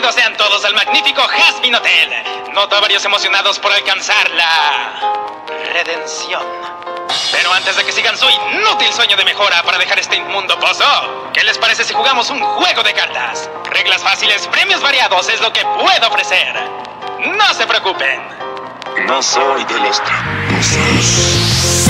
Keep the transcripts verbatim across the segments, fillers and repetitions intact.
Bienvenidos sean todos al magnífico Jasmine Hotel. Noto a varios emocionados por alcanzar la redención. Pero antes de que sigan su inútil sueño de mejora para dejar este inmundo pozo, ¿qué les parece si jugamos un juego de cartas? Reglas fáciles, premios variados es lo que puedo ofrecer. No se preocupen. No soy de los tramposos.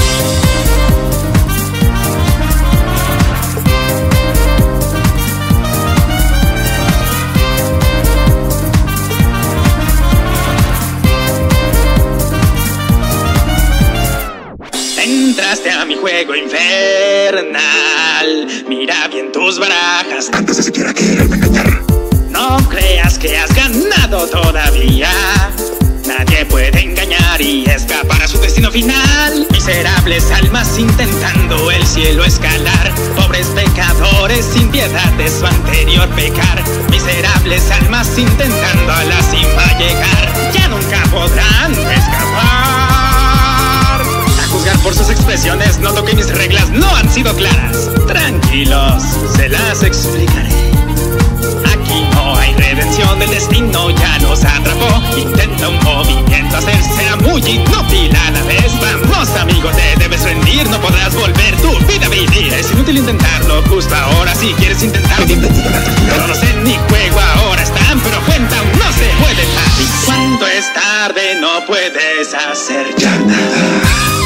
Entraste a mi juego infernal. Mira bien tus barajas Antes de siquiera quererme engañar. No creas que has ganado todavía. Nadie puede engañar y escapar a su destino final. Miserables almas intentando el cielo escalar. Pobres pecadores sin piedad de su anterior pecar. Miserables almas intentando a la cima llegar. Ya nunca podrán escapar. A juzgar por sus expresiones, noto que mis reglas no han sido claras. Tranquilos, se las explicaré. Aquí no hay redención, el destino ya nos atrapó. Intenta un movimiento hacer, será muy inútil a la vez. Vamos amigo, te debes rendir, no podrás volver tu vida a vivir. Es inútil intentarlo justo ahora, si quieres intentarlo. No lo sé, ni juego ahora están, pero cuenta aún no se puede estar. Y cuando es tarde no puedes hacer ya nada.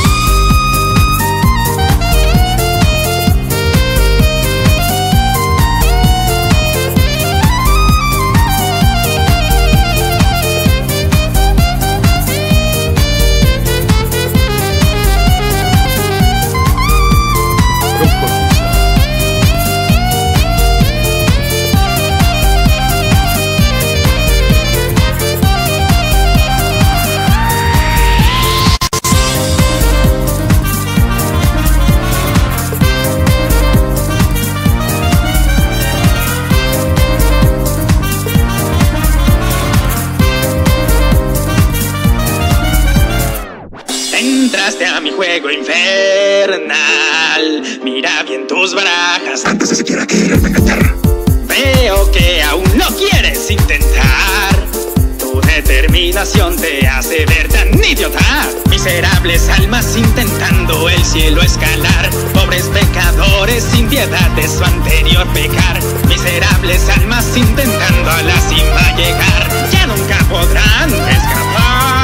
Entraste a mi juego infernal. Mira bien tus barajas Antes de siquiera quererme engañar. Veo que aún lo quieres intentar. Tu determinación te hace ver tan idiota. Miserables almas intentando el cielo escalar. Pobres pecadores sin piedad de su anterior pecar. Miserables almas intentando a la cima llegar. Ya nunca podrán escapar.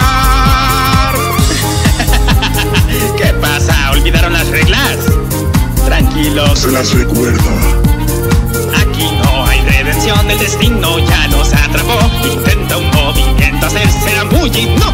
¿Qué pasa? ¿Olvidaron las reglas? Tranquilos. Se las recuerdo. Aquí no hay redención, el destino ya los atrapó. Intenta un movimiento hacer, será muy inútil.